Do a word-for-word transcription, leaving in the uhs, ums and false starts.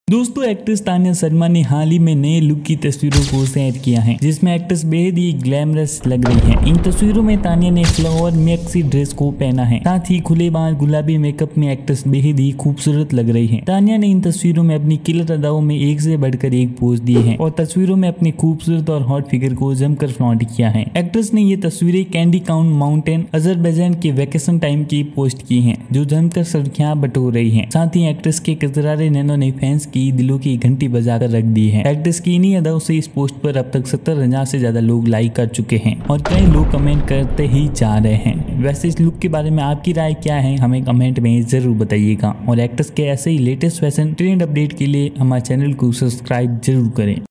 दोस्तों एक्ट्रेस तान्या शर्मा ने हाल ही में नए लुक की तस्वीरों को शेयर किया है, जिसमें एक्ट्रेस बेहद ही ग्लैमरस लग रही है। इन तस्वीरों में तान्या ने फ्लावर मैक्सी ड्रेस को पहना है, साथ ही खुले बाल गुलाबी मेकअप में एक्ट्रेस बेहद ही खूबसूरत लग रही है। तान्या ने इन तस्वीरों में अपनी किलर अदाओं में एक से बढ़कर एक पोज दिए हैं और तस्वीरों में अपनी खूबसूरत और हॉट फिगर को जमकर फ्लॉन्ट किया है। एक्ट्रेस ने ये तस्वीरें कैंडी काउंट माउंटेन अजरबैजान के वैकेशन टाइम की पोस्ट की है, जो जमकर सुर्खियां बटोर रही है। साथ ही एक्ट्रेस के कजरारे नैनो ने फैंस की दिलों की घंटी बजाकर रख दी है। एक्ट्रेस की इन्हीं अदाओं से इस पोस्ट पर अब तक सत्तर हजार से ज्यादा लोग लाइक कर चुके हैं और कई लोग कमेंट करते ही जा रहे हैं। वैसे इस लुक के बारे में आपकी राय क्या है, हमें कमेंट में जरूर बताइएगा और एक्ट्रेस के ऐसे ही लेटेस्ट फैशन ट्रेंड अपडेट के लिए हमारे चैनल को सब्सक्राइब जरूर करें।